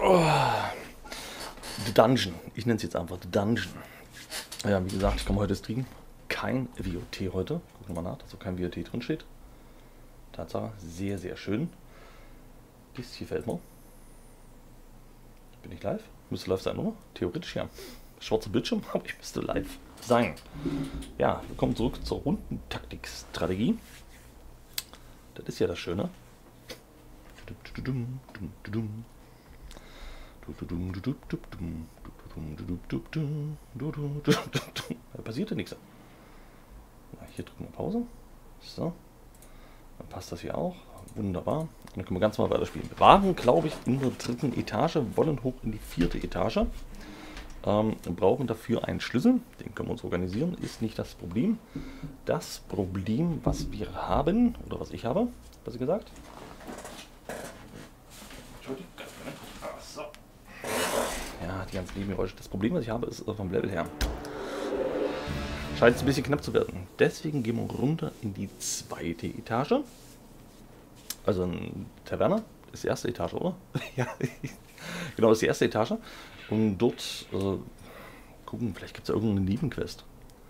The Dungeon. Ich nenne es jetzt einfach The Dungeon. Ja, wie gesagt, ich komme heute streamen. Kein WOT heute. Gucken wir mal nach, dass so kein WOT drin steht. Tatsache, sehr, sehr schön. Das hier fällt mir. Bin ich live? Müsste live sein, oder? Theoretisch ja. Schwarzer Bildschirm, aber ich müsste live sein. Ja, wir kommen zurück zur Rundentaktik-Strategie. Das ist ja das Schöne. Da passiert ja nichts. Hier drücken wir Pause. So. Dann passt das hier auch. Wunderbar. Und dann können wir ganz mal weiterspielen. Wir waren, glaube ich, in der 3. Etage, wollen hoch in die 4. Etage. Brauchen dafür einen Schlüssel. Den können wir uns organisieren. Ist nicht das Problem. Das Problem, was wir haben, oder was ich habe, besser gesagt. Entschuldigung. So. Ja, die ganzen Nebengeräusche. Das Problem, was ich habe, ist vom Level her. Scheint es ein bisschen knapp zu werden. Deswegen gehen wir runter in die 2. Etage. Also ein Taverne. Ist die 1. Etage, oder? Ja, genau, das ist die 1. Etage. Und dort gucken, vielleicht gibt es ja irgendeine Nebenquest.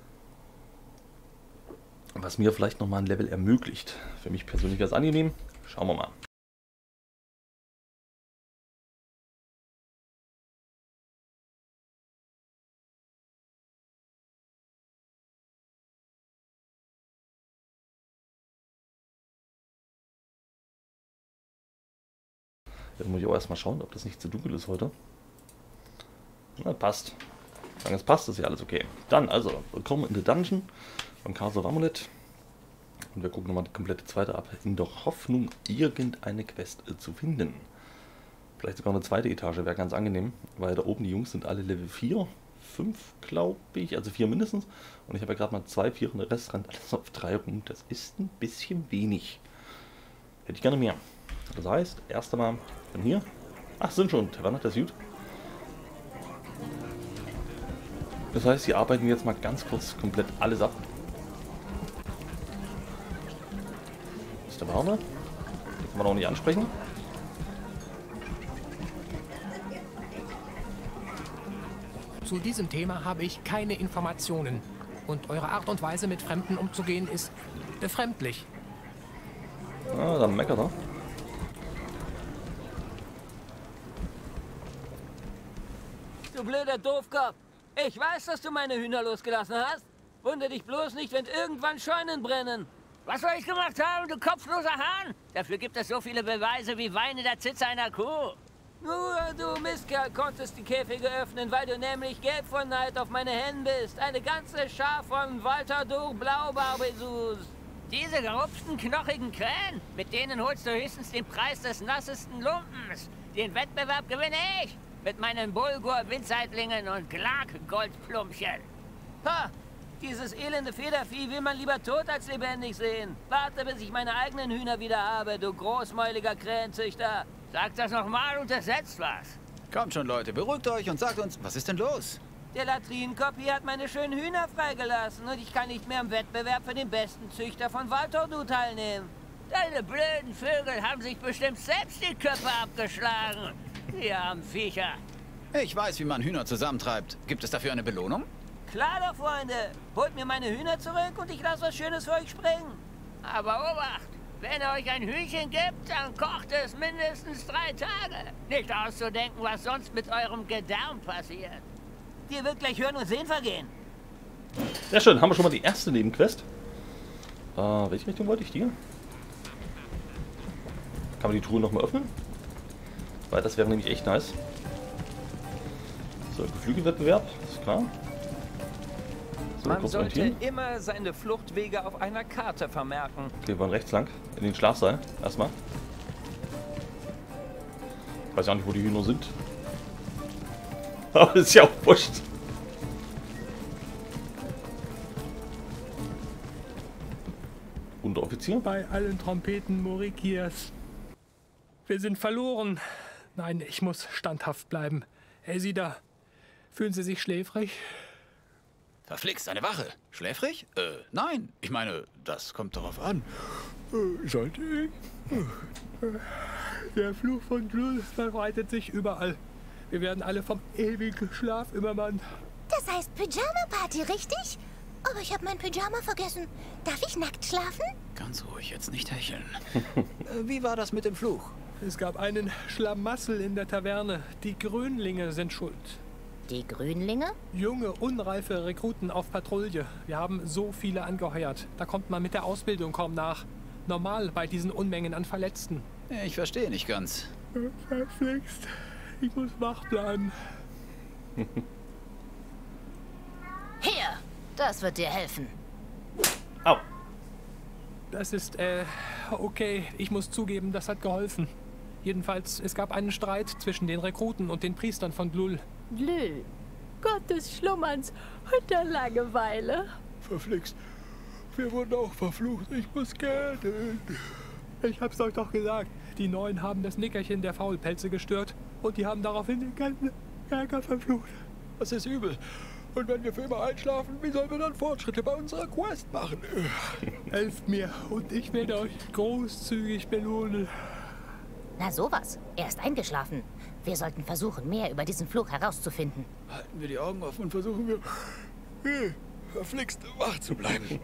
Was mir vielleicht nochmal ein Level ermöglicht. Für mich persönlich ganz angenehm. Schauen wir mal. Jetzt muss ich auch erstmal schauen, ob das nicht zu dunkel ist heute. Na, passt. Solange es passt, ist ja alles okay. Dann, also, willkommen in the Dungeon beim Castle of Amulet. Und wir gucken nochmal die komplette 2. ab, in der Hoffnung, irgendeine Quest zu finden. Vielleicht sogar eine 2. Etage, wäre ganz angenehm, weil da oben die Jungs sind alle Level 4, 5, glaube ich, also 4 mindestens. Und ich habe ja gerade mal 2, 4 und der Rest rennt alles auf 3 rum. Das ist ein bisschen wenig. Hätte ich gerne mehr. Das heißt, erst einmal von hier. Ach, sind schon Taverne, das ist gut. Das heißt, sie arbeiten jetzt mal ganz kurz komplett alles ab. Das ist der Warme. Den kann man auch nicht ansprechen. Zu diesem Thema habe ich keine Informationen. Und eure Art und Weise, mit Fremden umzugehen, ist befremdlich. Ah, dann meckert er. Du blöder Doofkopf! Ich weiß, dass du meine Hühner losgelassen hast. Wundere dich bloß nicht, wenn irgendwann Scheunen brennen. Was soll ich gemacht haben, du kopfloser Hahn? Dafür gibt es so viele Beweise wie weinender Zitze einer Kuh. Nur du Mistkerl konntest die Käfige öffnen, weil du nämlich gelb vor Neid auf meine Hennen bist. Eine ganze Schar von Walter durch Blaubarbesus. Diese gerupften, knochigen Krähen, mit denen holst du höchstens den Preis des nassesten Lumpens. Den Wettbewerb gewinne ich. Mit meinen Bulgur-Windseitlingen und Glark-Goldplumpchen. Ha! Dieses elende Federvieh will man lieber tot als lebendig sehen. Warte, bis ich meine eigenen Hühner wieder habe, du großmäuliger Krähenzüchter. Sag das nochmal und ersetzt was. Kommt schon, Leute, beruhigt euch und sagt uns, was ist denn los? Der Latrinenkopf hier hat meine schönen Hühner freigelassen und ich kann nicht mehr am Wettbewerb für den besten Züchter von Waltordu teilnehmen. Deine blöden Vögel haben sich bestimmt selbst die Köpfe abgeschlagen. Die armen Viecher. Ich weiß, wie man Hühner zusammentreibt. Gibt es dafür eine Belohnung? Klar doch, Freunde. Holt mir meine Hühner zurück und ich lasse was Schönes für euch springen. Aber Obacht, wenn er euch ein Hühnchen gibt, dann kocht es mindestens 3 Tage. Nicht auszudenken, was sonst mit eurem Gedärm passiert. Dir wird gleich Hören und Sehen vergehen. Sehr schön, haben wir schon mal die erste Nebenquest. Welche Richtung wollte ich die? Kann man die Truhe nochmal öffnen? Weil das wäre nämlich echt nice. So, Geflügelwettbewerb, ist klar. So, Man kurz sollte orientieren. immer seine Fluchtwege auf einer Karte vermerken. Okay, wir wollen rechts lang. In den Schlafsaal. Erstmal. Ich weiß ja nicht, wo die Hühner sind. Aber das ist ja auch wurscht. Unteroffizier? Bei allen Trompeten Morikiers. Wir sind verloren. Nein, ich muss standhaft bleiben. Esida, fühlen Sie sich schläfrig? Verflixt, eine Wache. Schläfrig? Nein. Ich meine, das kommt darauf an. Sollte ich? Der Fluch von Glul verbreitet sich überall. Wir werden alle vom ewigen Schlaf übermannt. Das heißt Pyjama-Party, richtig? Aber ich habe mein Pyjama vergessen. Darf ich nackt schlafen? Ganz ruhig, jetzt nicht hecheln. Wie war das mit dem Fluch? Es gab einen Schlamassel in der Taverne. Die Grünlinge sind schuld. Die Grünlinge? Junge, unreife Rekruten auf Patrouille. Wir haben so viele angeheuert. Da kommt man mit der Ausbildung kaum nach. Normal bei diesen Unmengen an Verletzten. Ich verstehe nicht ganz. Verflixt. Ich muss wach bleiben. Hier, das wird dir helfen. Au. Das ist, okay. Ich muss zugeben, das hat geholfen. Jedenfalls, es gab einen Streit zwischen den Rekruten und den Priestern von Glul. Glül, Gott des Schlummerns und der Langeweile. Verflixt. Wir wurden auch verflucht. Ich muss gähnen. Ich hab's euch doch gesagt. Die Neuen haben das Nickerchen der Faulpelze gestört und die haben daraufhin den ganzen Kerker verflucht. Das ist übel. Und wenn wir für immer einschlafen, wie sollen wir dann Fortschritte bei unserer Quest machen? Helft mir und ich werde euch großzügig belohnen. Na sowas. Er ist eingeschlafen. Wir sollten versuchen, mehr über diesen Fluch herauszufinden. Halten wir die Augen offen und versuchen wir, verflixt wach zu bleiben.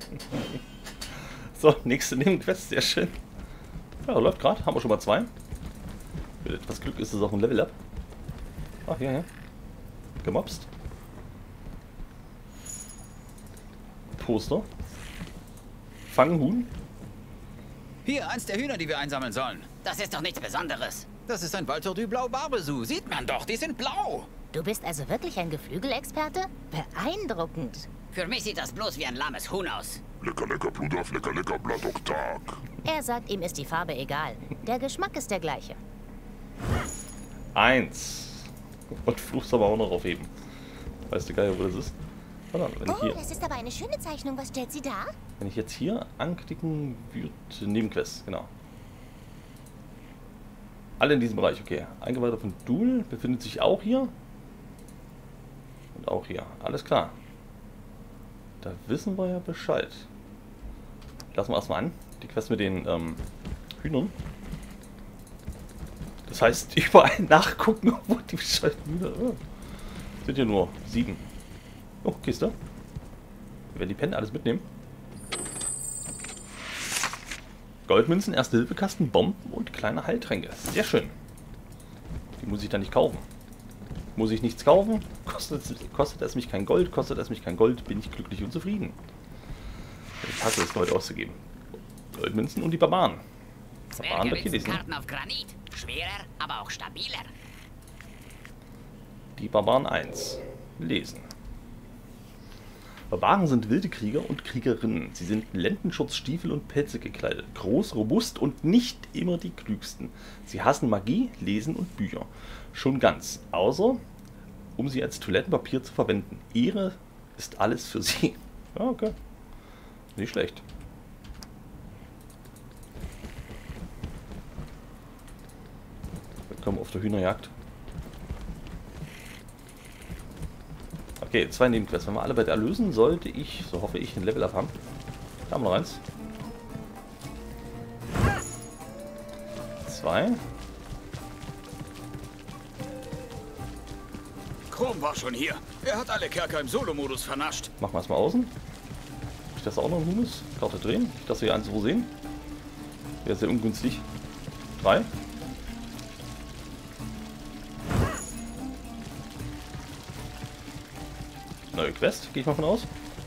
So, nächste Nebenquest, sehr schön. Ja, läuft gerade, haben wir schon mal 2. Mit etwas Glück ist es auch ein Level-Up. Ach, ja. Gemobst. Poster. Fangen Huhn. Hier, eins der Hühner, die wir einsammeln sollen. Das ist doch nichts Besonderes. Das ist ein Walter du Blau Barbesu. Sieht man doch, die sind blau. Du bist also wirklich ein Geflügelexperte? Beeindruckend. Für mich sieht das bloß wie ein lahmes Huhn aus. Lecker, lecker Blut auf, lecker, lecker Blatt auf Tag. Er sagt, ihm ist die Farbe egal. Der Geschmack ist der gleiche. 1. Und Fluchs aber auch noch aufheben. Weißt du geil, wo das ist? Warte, wenn ich hier, das ist aber eine schöne Zeichnung. Was stellt sie da? wenn ich jetzt hier anklicken würde, Nebenquest, genau. Alle in diesem Bereich, okay. Eingeweihter von Dul befindet sich auch hier. Und auch hier. Alles klar. Da wissen wir ja Bescheid. Lassen wir erstmal an. Die Quest mit den Hühnern. Das heißt, überall nachgucken, wo die bescheidenen Hühner sind hier nur 7. Oh, Kiste. Wir werden die Pennen alles mitnehmen. Goldmünzen, Erste-Hilfe-Kasten, Bomben und kleine Heiltränke. Sehr schön. Die muss ich dann nicht kaufen. Muss ich nichts kaufen? Kostet es mich kein Gold? Kostet es mich kein Gold? Bin ich glücklich und zufrieden. Ich hasse es, Gold auszugeben. Goldmünzen und die Barbaren. Barbaren, da geht es nicht. Karten auf Granit. Schwerer, aber auch stabiler. Die Barbaren 1. Lesen. Barbaren sind wilde Krieger und Kriegerinnen. Sie sind in Lendenschutz, Stiefel und Pelze gekleidet. Groß, robust und nicht immer die klügsten. Sie hassen Magie, Lesen und Bücher. Schon ganz. Außer, um sie als Toilettenpapier zu verwenden. Ehre ist alles für sie. Ja, okay. Nicht schlecht. Willkommen auf der Hühnerjagd. Okay, 2 Nebenquests. Wenn wir alle bei der erlösen, sollte ich, so hoffe ich, ein Level-Up haben. Da haben wir noch eins. 2. Chrom war schon hier. Er hat alle Kerker im Solo-Modus vernascht. Machen wir erstmal außen. Nicht, dass da auch noch ein Huhn ist. Karte drehen. Nicht, dass wir hier eins so sehen. Wäre sehr ungünstig. 3. Neue Quest, gehe ich mal von aus.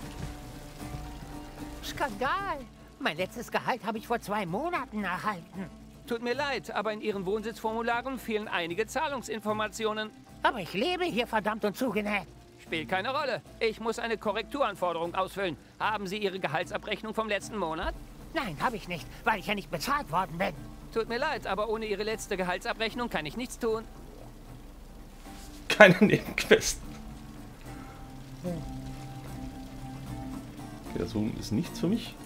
Skandal! Mein letztes Gehalt habe ich vor 2 Monaten erhalten. Tut mir leid, aber in Ihren Wohnsitzformularen fehlen einige Zahlungsinformationen. Aber ich lebe hier verdammt und zugenäht. Spielt keine Rolle. Ich muss eine Korrekturanforderung ausfüllen. Haben Sie Ihre Gehaltsabrechnung vom letzten Monat? Nein, habe ich nicht, weil ich ja nicht bezahlt worden bin. Tut mir leid, aber ohne Ihre letzte Gehaltsabrechnung kann ich nichts tun. Keine Nebenquest. Okay, das Huhn ist nichts für mich.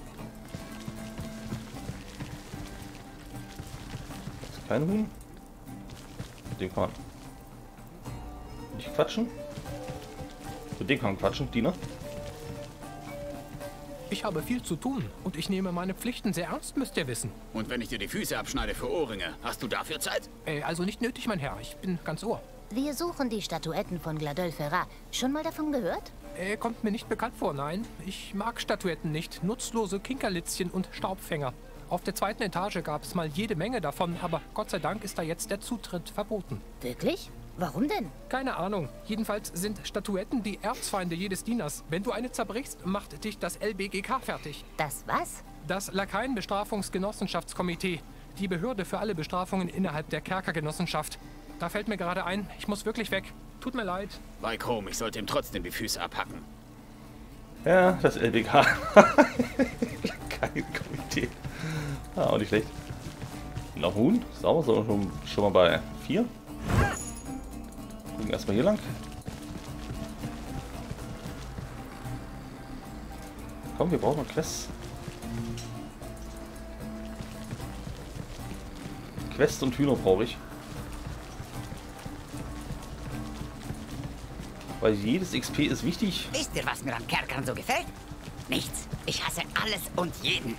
Das ist kein Huhn. Mit dem kann man nicht quatschen. Mit dem kann man quatschen, Diener. Ich habe viel zu tun und ich nehme meine Pflichten sehr ernst, müsst ihr wissen. Und wenn ich dir die Füße abschneide für Ohrringe, hast du dafür Zeit? Also nicht nötig, mein Herr. Ich bin ganz Ohr. Wir suchen die Statuetten von Gladol Ferrat. Schon mal davon gehört? Kommt mir nicht bekannt vor, nein. Ich mag Statuetten nicht. Nutzlose Kinkerlitzchen und Staubfänger. Auf der 2. Etage gab es mal jede Menge davon, aber Gott sei Dank ist da jetzt der Zutritt verboten. Wirklich? Warum denn? Keine Ahnung. Jedenfalls sind Statuetten die Erzfeinde jedes Dieners. Wenn du eine zerbrichst, macht dich das LBGK fertig. Das was? Das Lakaien-Bestrafungsgenossenschaftskomitee. Die Behörde für alle Bestrafungen innerhalb der Kerkergenossenschaft. Da fällt mir gerade ein, ich muss wirklich weg. Tut mir leid. Bei Chrome, ich sollte ihm trotzdem die Füße abhacken. Ja, das LBK. Kein Komitee. Ah, auch nicht schlecht. Noch Huhn. Sauber, sind wir schon mal bei 4. Gucken erstmal hier lang. Komm, wir brauchen noch Quests. Quest und Hühner brauche ich. Weil jedes XP ist wichtig. Wisst ihr, was mir an Kerkern so gefällt? Nichts. Ich hasse alles und jeden.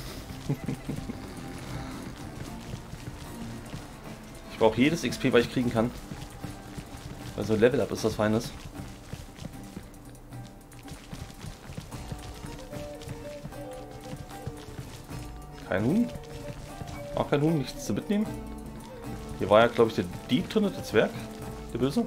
Ich brauche jedes XP, was ich kriegen kann. Also Level Up ist das Feines. Kein Huhn. Auch kein Huhn, nichts zu mitnehmen. Hier war ja, glaube ich, der Dieb drin, der Zwerg. Der Böse.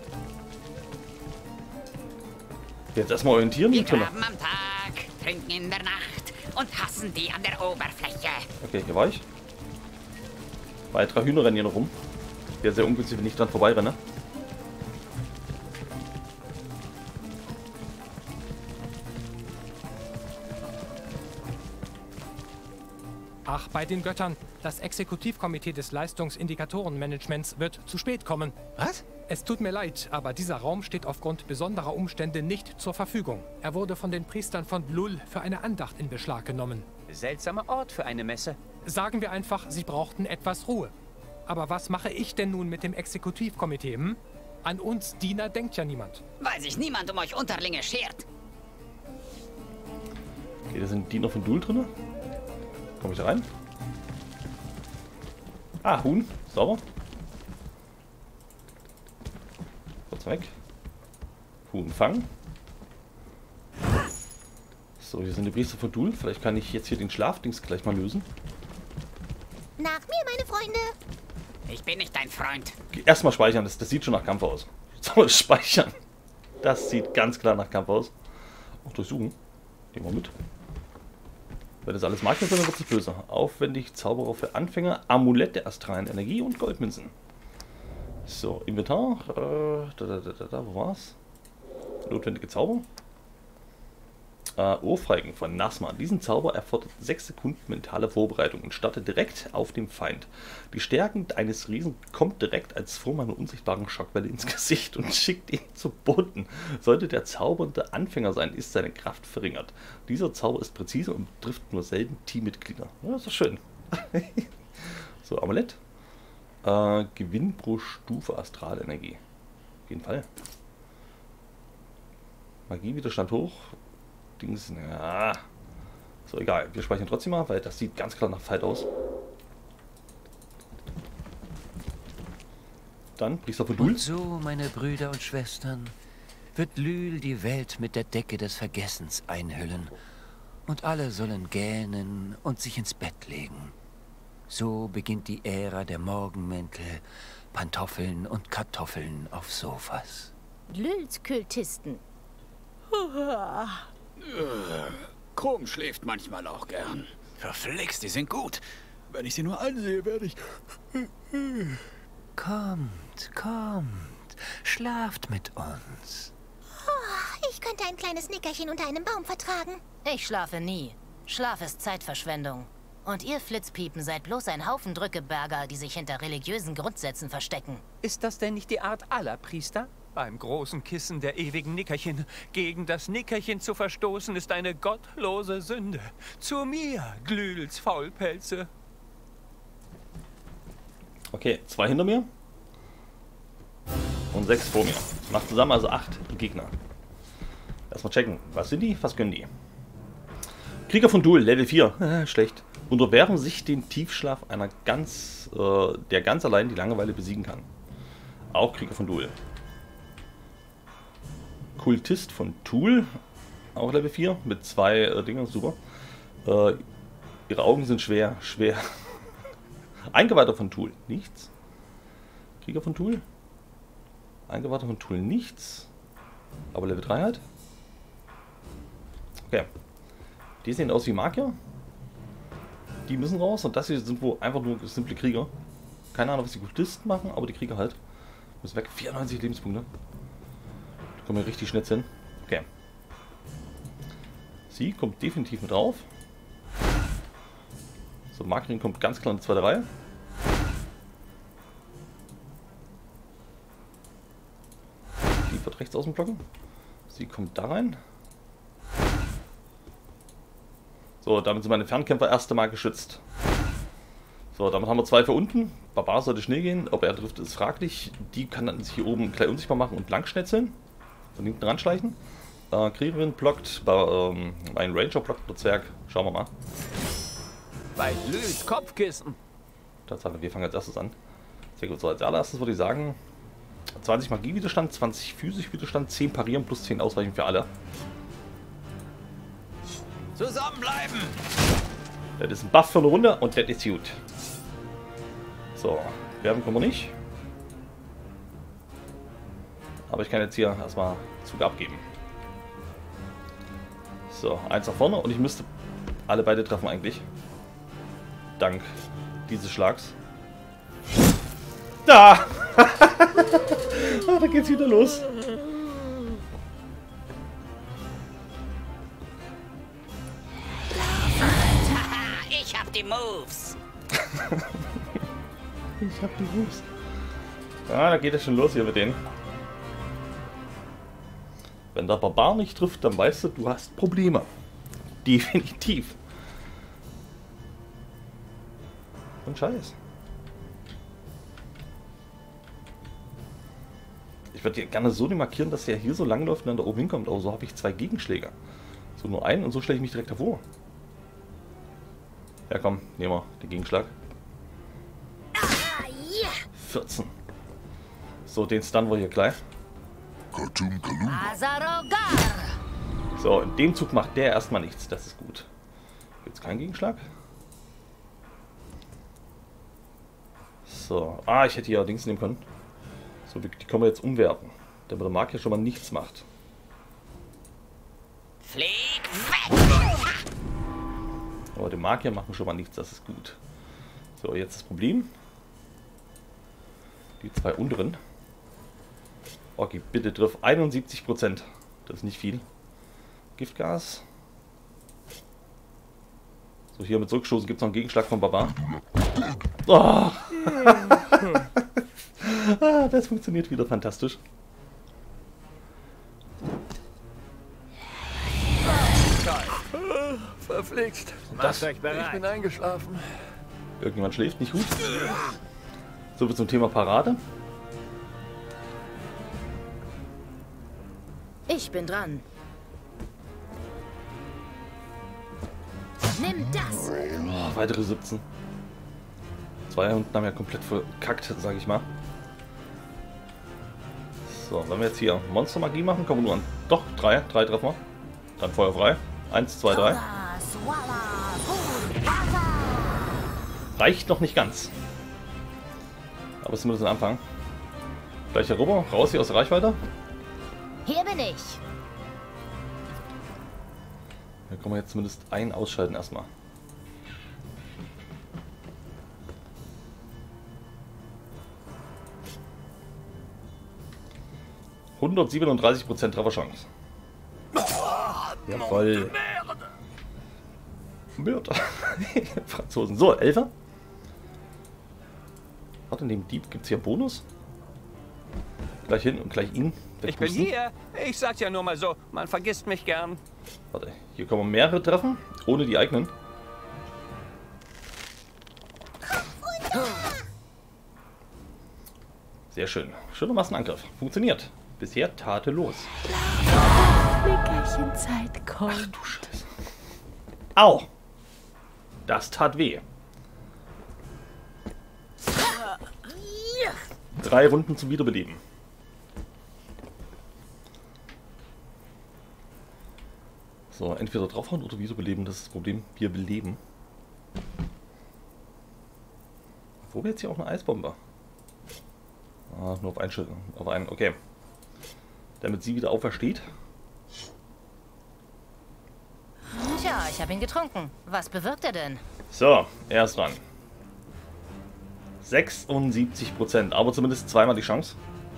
Jetzt erstmal orientieren. Wir graben am Tag, trinken in der Nacht und hassen die an der Oberfläche. Okay, hier war ich. Weitere Hühner rennen hier noch rum. Wäre sehr ungünstig, wenn ich dran vorbeirenne. Ach, bei den Göttern. Das Exekutivkomitee des Leistungsindikatorenmanagements wird zu spät kommen. Was? Es tut mir leid, aber dieser Raum steht aufgrund besonderer Umstände nicht zur Verfügung. Er wurde von den Priestern von Lul für eine Andacht in Beschlag genommen. Seltsamer Ort für eine Messe. Sagen wir einfach, sie brauchten etwas Ruhe. Aber was mache ich denn nun mit dem Exekutivkomitee, hm? An uns Diener denkt ja niemand. Weil sich niemand um euch Unterlinge schert. Okay, da sind Diener von Dul drin. Komme ich da rein? Ah, Huhn. Sauber. Kurz weg. Huhn fangen. So, hier sind die Priester von Dul. Vielleicht kann ich jetzt hier den Schlafdings gleich mal lösen. Nach mir, meine Freunde. Ich bin nicht dein Freund. Okay, erstmal speichern. Das sieht schon nach Kampf aus. So, speichern. Das sieht ganz klar nach Kampf aus. Auch durchsuchen. Nehmen wir mit. Wenn das alles mag, dann wird es böse. Aufwendig, Zauberer für Anfänger, Amulett der astralen Energie und Goldmünzen. So, Inventar. Wo war's? Notwendige Zauber. Ohrfeigen von Nasma. Diesen Zauber erfordert 6 Sekunden mentale Vorbereitung und startet direkt auf dem Feind. Die Stärke eines Riesen kommt direkt als Form einer unsichtbaren Schockwelle ins Gesicht und schickt ihn zu Boden. Sollte der zaubernde Anfänger sein, ist seine Kraft verringert. Dieser Zauber ist präzise und trifft nur selten Teammitglieder. Ja, das ist schön. So, Amulett. Gewinn pro Stufe Astralenergie. Auf jeden Fall. Magiewiderstand hoch. Dings, ja. So, egal. Wir speichern trotzdem mal, weil das sieht ganz klar nach Fight aus. Dann Priester von Dul. Und so, meine Brüder und Schwestern, wird Lül die Welt mit der Decke des Vergessens einhüllen. Und alle sollen gähnen und sich ins Bett legen. So beginnt die Ära der Morgenmäntel, Pantoffeln und Kartoffeln auf Sofas. Lüls Kultisten. Chrom schläft manchmal auch gern. Verflixt, die sind gut. Wenn ich sie nur ansehe, werde ich... Kommt, kommt. Schlaft mit uns. Oh, ich könnte ein kleines Nickerchen unter einem Baum vertragen. Ich schlafe nie. Schlaf ist Zeitverschwendung. Und ihr Flitzpiepen seid bloß ein Haufen Drückeberger, die sich hinter religiösen Grundsätzen verstecken. Ist das denn nicht die Art aller Priester? Beim großen Kissen der ewigen Nickerchen. Gegen das Nickerchen zu verstoßen, ist eine gottlose Sünde. Zu mir, Glüls Faulpelze. Okay, 2 hinter mir. Und 6 vor mir. Macht zusammen also 8 Gegner. Erstmal checken. Was sind die? Was können die? Krieger von Dul, Level 4. Schlecht. Unterwerfen sich den Tiefschlaf einer der ganz allein die Langeweile besiegen kann. Auch Krieger von Dul. Kultist von Thul. Auch Level 4 mit 2 Dingern. Super. Ihre Augen sind schwer. Eingeweihter von Thul. Nichts. Krieger von Thul. Eingeweihter von Thul. Nichts. Aber Level 3 halt. Okay. Die sehen aus wie Magier. Die müssen raus und das hier sind wohl einfach nur simple Krieger. Keine Ahnung, was die Kultisten machen, aber die Krieger halt. Müssen weg. 94 Lebenspunkte. Da kommen wir richtig schnell hin. Okay. Sie kommt definitiv mit drauf. So, Magierin kommt ganz klar in die zweite Reihe. Die wird rechts außen blocken. Sie kommt da rein. So, damit sind meine Fernkämpfer erste Mal geschützt. So, damit haben wir 2 für unten. Barbar sollte schnell gehen. Ob er trifft, ist fraglich. Die kann dann sich hier oben gleich unsichtbar machen und lang schnetzeln. Von hinten ranschleichen. Kriegerin blockt. Ein Ranger blockt der Zwerg. Schauen wir mal. Bei Lüls Kopfkissen. Tatsache, wir fangen als erstes an. Sehr gut. So, als allererstes würde ich sagen: 20 Magiewiderstand, 20 Physikwiderstand, 10 Parieren plus 10 Ausweichen für alle. Zusammenbleiben! Das ist ein Buff für eine Runde und das ist gut. So, werben können wir nicht. Aber ich kann jetzt hier erstmal Zug abgeben. So, 1 nach vorne und ich müsste alle beide treffen eigentlich. Dank dieses Schlags. Da! Da geht's wieder los. Ich hab die Moves. Ich hab die Moves. Ja, da geht es schon los hier mit denen. Wenn der Barbar nicht trifft, dann weißt du, du hast Probleme. Definitiv. Und Scheiß. Ich würde dir gerne so markieren, dass er hier so lang läuft und dann da oben hinkommt. Aber so habe ich 2 Gegenschläger. So nur einen und so stelle ich mich direkt davor. Ja komm, nehmen wir den Gegenschlag. 14. So, den Stun wir hier gleich. So, in dem Zug macht der erstmal nichts. Das ist gut. Gibt es keinen Gegenschlag? So, ich hätte hier Dings nehmen können. So, die können wir jetzt umwerten. Damit der Mark hier schon mal nichts macht. Flieg weg! Aber die Magier machen schon mal nichts, das ist gut. So, jetzt das Problem. Die 2 unteren. Okay, bitte triff 71%. Das ist nicht viel. Giftgas. So, hier mit zurückstoßen gibt es noch einen Gegenschlag von Barbar. Oh. Das funktioniert wieder fantastisch. Verflixt. Das, ich bin eingeschlafen. Irgendjemand schläft nicht gut. So, zum Thema Parade. Ich bin dran. Nimm das! Oh, weitere 17. 2 unten haben ja komplett verkackt, sage ich mal. So, wenn wir jetzt hier Monstermagie machen, kommen wir nur an. Doch, 3 treffen wir. Dann Feuer frei. 1, 2, 3. Reicht noch nicht ganz. Aber es ist zumindest ein Anfang. Gleich herüber, raus hier aus der Reichweite. Hier bin ich. Da können wir jetzt zumindest einen ausschalten erstmal. %37% Trefferchance. Jawoll. Mörder. Franzosen. So, 11. Warte, neben Dieb gibt es hier Bonus. Gleich hin und gleich ihn. Ich bin hier. Ich sag's ja nur mal so. Man vergisst mich gern. Warte, hier können wir mehrere treffen, ohne die eigenen. Sehr schön. Schöner Massenangriff. Funktioniert. Bisher tadellos. Nickerchenzeit kommt. Ach du Scheiße. Au! Das tat weh. 3 Runden zum Wiederbeleben. So, entweder draufhauen oder wiederbeleben, das ist das Problem. Wir beleben. Wo wäre jetzt hier auch eine Eisbombe? Ah, nur auf einen Schild. Auf einen, okay. Damit sie wieder aufersteht. Tja, ich habe ihn getrunken. Was bewirkt er denn? So, er ist dran. 76%, aber zumindest zweimal die Chance.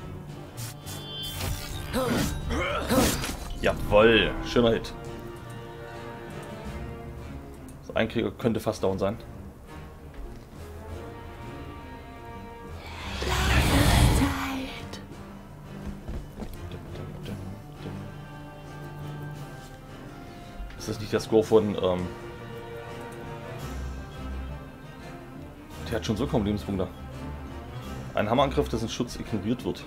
Jawoll, schöner Hit. So, ein Krieger könnte fast down sein. Ist das nicht der Score von... Der hat schon so kaum Lebenspunkte. Ein Hammerangriff, dessen Schutz ignoriert wird.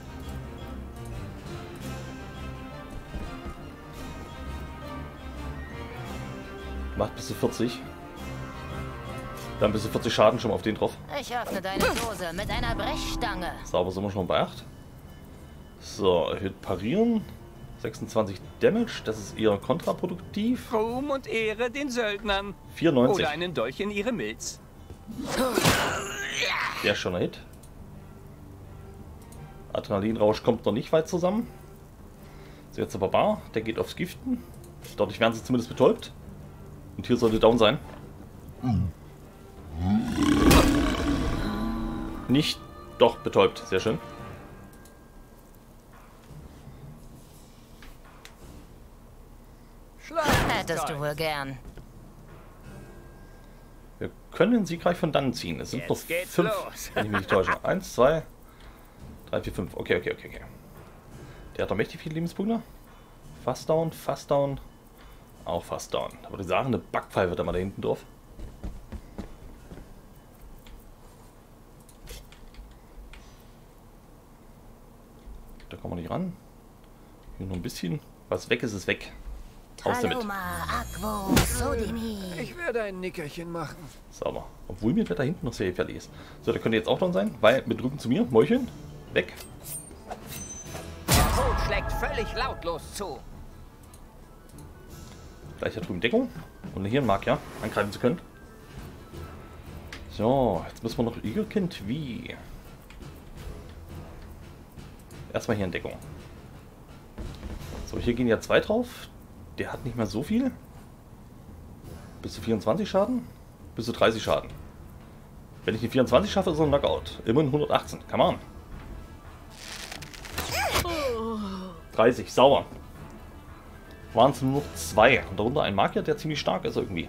Macht bis zu 40. Dann bis zu 40 Schaden schon mal auf den drauf. Ich öffne deine Dose mit einer Brechstange. Sauber, sind wir schon bei 8. So, erhöht parieren. 26 Damage, das ist eher kontraproduktiv. Ruhm und Ehre den Söldnern. 94. Oder einen Dolch in ihre Milz. Sehr schöner Hit. Adrenalinrausch kommt noch nicht weit zusammen. So, jetzt der Barbar, der geht aufs Giften. Dadurch werden sie zumindest betäubt. Und hier sollte down sein. Nicht, doch betäubt, sehr schön. Hättest du wohl gern. Wir können sie gleich von dann ziehen. Es sind noch 5, wenn ich mich nicht täusche. 1, 2, 3, 4, 5. Okay. Der hat doch mächtig viele Lebenspunkte. Fast down, auch fast down. Aber die sagen, eine Backpfeife da mal da hinten drauf. Da kommen wir nicht ran. Hier nur ein bisschen. Was weg ist, ist weg. Aus damit. Ich werde ein Nickerchen machen. Sauber. Obwohl mir da hinten noch sehr gefährlich ist. So, der könnte jetzt auch dran sein, weil mit Rücken zu mir, Mäulchen, weg. Der Tod schlägt völlig lautlos zu. Gleich da drüben Deckung. Und hier ein Magier angreifen zu können. So, jetzt müssen wir noch Igelkind wie. Erstmal hier in Deckung. So, hier gehen ja 2 drauf. Der hat nicht mehr so viel. Bis zu 24 Schaden. Bis zu 30 Schaden. Wenn ich die 24 schaffe, ist er ein Knockout. Immerhin 118. Come on. 30. Sauber. Waren es nur noch 2. Und darunter ein Magier, der ziemlich stark ist irgendwie.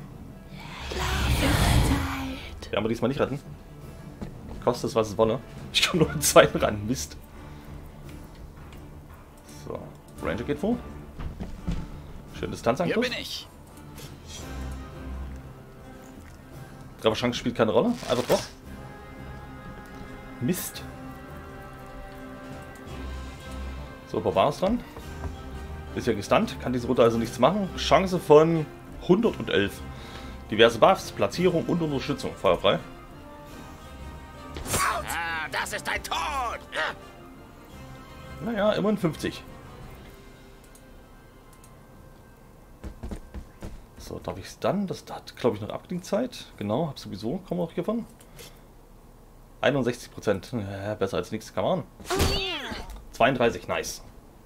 Werden wir diesmal nicht retten. Kostet es, was es wolle. Ich komme nur mit 2 ran. Mist. So. Ranger geht vor. Schön Distanzangriff. Hier bin ich. Trefferchance spielt keine Rolle. Einfach drauf. Mist. So, Barbar ist dran. Ist ja gestunt. Kann diese Runde also nichts machen. Chance von 111. Diverse Buffs, Platzierung und Unterstützung. Feuerfrei. Ah, das ist ein Tod! Naja, immerhin 50. So, darf ich es dann? Das hat, glaube ich, noch Abklingzeit. Genau, hab sowieso, kommen wir auch hiervon. 61%. Ja, besser als nichts, kann man. 32, nice.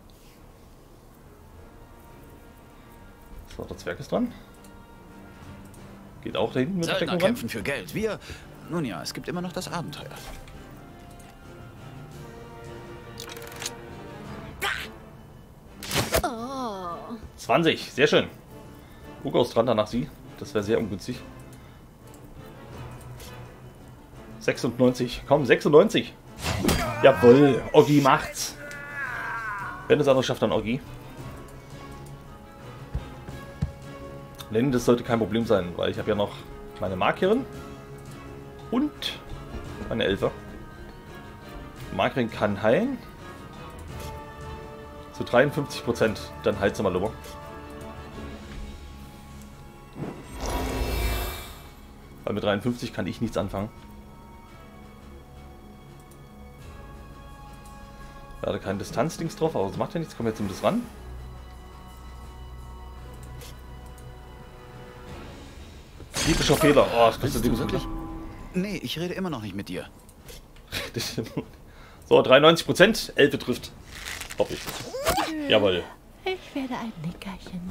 So, der Zwerg ist dran. Geht auch da hinten mit der Söldner Deckung ran. kämpfen für Geld. Wir... Nun ja, es gibt immer noch das Abenteuer. 20, sehr schön. Ugo ist dran, danach sie. Das wäre sehr ungünstig. 96, komm, 96. Jawohl, Oggi macht's. Wenn es anders schafft, dann Oggi. Denn das sollte kein Problem sein, weil ich habe ja noch meine Magierin und meine Elfe. Magierin kann heilen. Zu 53%, dann heilt sie mal lieber. Weil mit 53 kann ich nichts anfangen. Da hat kein Distanzdings drauf, aber das macht ja nichts. Kommen wir jetzt um das ran. Typischer Fehler. Oh, das kostet du wirklich? Nee, ich rede immer noch nicht mit dir. So, 93%. Elfe trifft. Hoffe ich. Jawohl. Ich werde ein Nickerchen.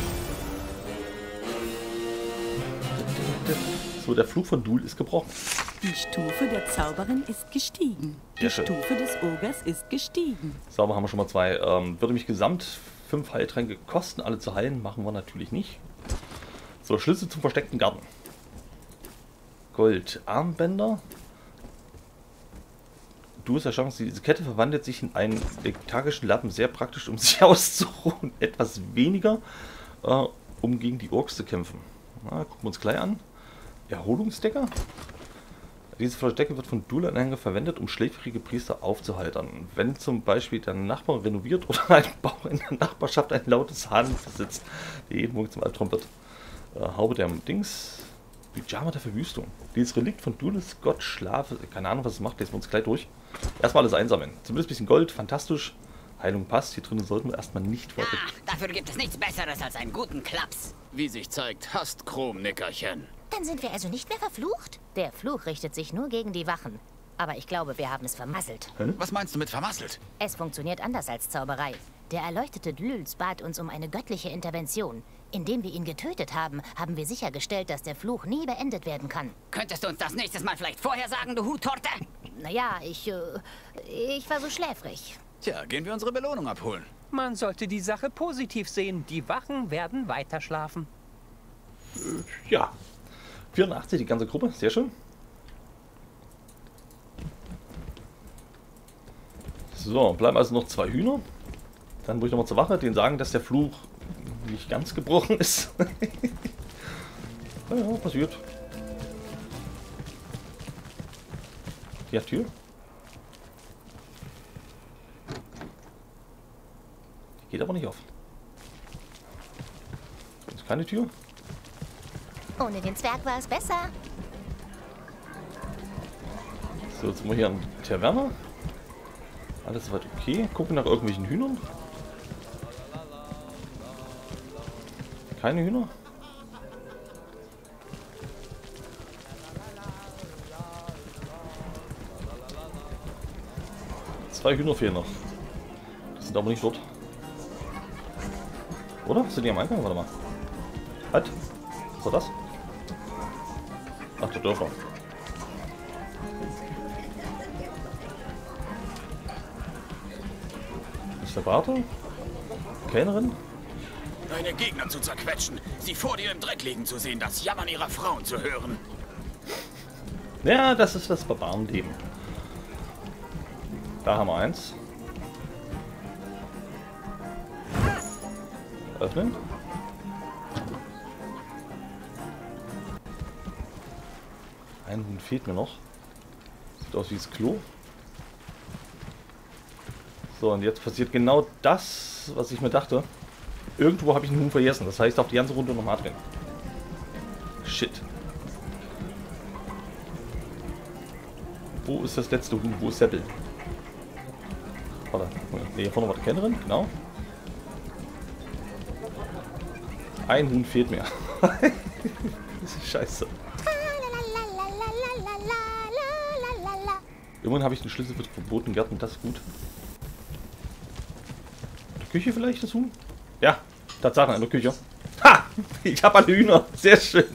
So, der Fluch von Dul ist gebrochen. Die Stufe der Zauberin ist gestiegen. Die Stufe des Ogers ist gestiegen. Sauber haben wir schon mal 2. Würde mich gesamt 5 Heiltränke kosten, alle zu heilen. Machen wir natürlich nicht. So, Schlüssel zum versteckten Garten. Gold, Armbänder. Du hast ja Chance, diese Kette verwandelt sich in einen lektagischen Lappen. Sehr praktisch, um sich auszuruhen. Etwas weniger, um gegen die Orks zu kämpfen. Na, gucken wir uns gleich an. Erholungsdecker. Diese Verstecke wird von Dul-Anhänger verwendet, um schläfrige Priester aufzuheitern. Wenn zum Beispiel der Nachbar renoviert oder ein Bauer in der Nachbarschaft ein lautes Hahn besitzt, der jeden Morgen zum Albtraum wird. Haube der Dings. Pyjama der Verwüstung. Dieses Relikt von Dul ist Gott Schlaf. Keine Ahnung, was es macht. Lesen wir uns gleich durch. Erstmal alles einsammeln. Zumindest ein bisschen Gold. Fantastisch. Heilung passt. Hier drinnen sollten wir erstmal nicht weiter. Dafür gibt es nichts Besseres als einen guten Klaps. Wie sich zeigt, hasst Chrom-Nickerchen. Dann sind wir also nicht mehr verflucht? Der Fluch richtet sich nur gegen die Wachen. Aber ich glaube, wir haben es vermasselt. Was meinst du mit vermasselt? Es funktioniert anders als Zauberei. Der erleuchtete Dlyls bat uns um eine göttliche Intervention. Indem wir ihn getötet haben, haben wir sichergestellt, dass der Fluch nie beendet werden kann. Könntest du uns das nächstes Mal vielleicht vorher sagen, du Huttorte? Naja, ich war so schläfrig. Tja, gehen wir unsere Belohnung abholen. Man sollte die Sache positiv sehen. Die Wachen werden weiter schlafen. Ja. 84, die ganze Gruppe. Sehr schön. So, bleiben also noch 2 Hühner. Dann muss ich nochmal zur Wache, denen sagen, dass der Fluch nicht ganz gebrochen ist. Ja, passiert. Ja, Tür. Die geht aber nicht auf. Das ist keine Tür. Ohne den Zwerg war es besser. So, jetzt sind wir hier an Taverne. Alles soweit okay. Gucken nach irgendwelchen Hühnern. Keine Hühner. Zwei Hühner fehlen noch. Die sind aber nicht dort. Oder? Sind die am Eingang? Warte mal. Halt. Was war das? Ach, der Dörfer. Das ist der Barte. Kellnerin. Deine Gegner zu zerquetschen, sie vor dir im Dreck liegen zu sehen, das Jammern ihrer Frauen zu hören. Ja, das ist das Barbarenleben. Da haben wir eins. Öffnen. Ein Huhn fehlt mir noch. Sieht aus wie das Klo. So, und jetzt passiert genau das, was ich mir dachte. Irgendwo habe ich einen Huhn vergessen. Das heißt, auf die ganze Runde nochmal drin. Shit. Wo ist das letzte Huhn? Wo ist Seppel? Warte. Ne, hier vorne war die Kellnerin. Genau. Ein Huhn fehlt mir. Das ist scheiße. Immerhin habe ich den Schlüssel für die verbotenen Gärten. Das ist gut. In der Küche vielleicht das Huhn? Ja, Tatsache in der Küche. Ha! Ich habe alle Hühner. Sehr schön.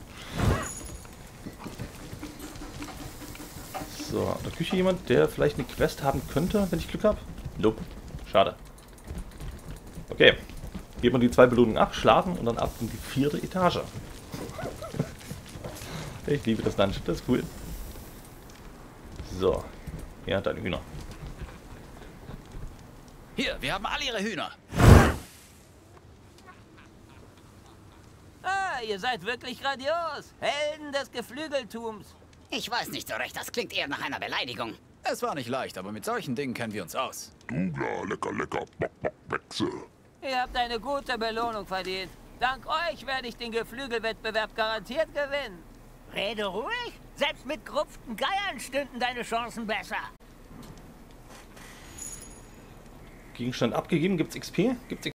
So, in der Küche jemand, der vielleicht eine Quest haben könnte, wenn ich Glück habe? Nope. Schade. Okay. Geben wir die 2 Belohnungen ab, schlafen und dann ab in die 4. Etage. Ich liebe das Dungeon, das ist cool. So. Ja, deine Hühner. Hier, wir haben alle ihre Hühner. Ah, ihr seid wirklich grandios. Helden des Geflügeltums. Ich weiß nicht so recht, das klingt eher nach einer Beleidigung. Es war nicht leicht, aber mit solchen Dingen kennen wir uns aus. Dugla, lecker, lecker, bock, bock, Wechsel. Ihr habt eine gute Belohnung verdient. Dank euch werde ich den Geflügelwettbewerb garantiert gewinnen. Rede ruhig. Selbst mit gerupften Geiern stünden deine Chancen besser. Gegenstand abgegeben. Gibt's XP? Gibt's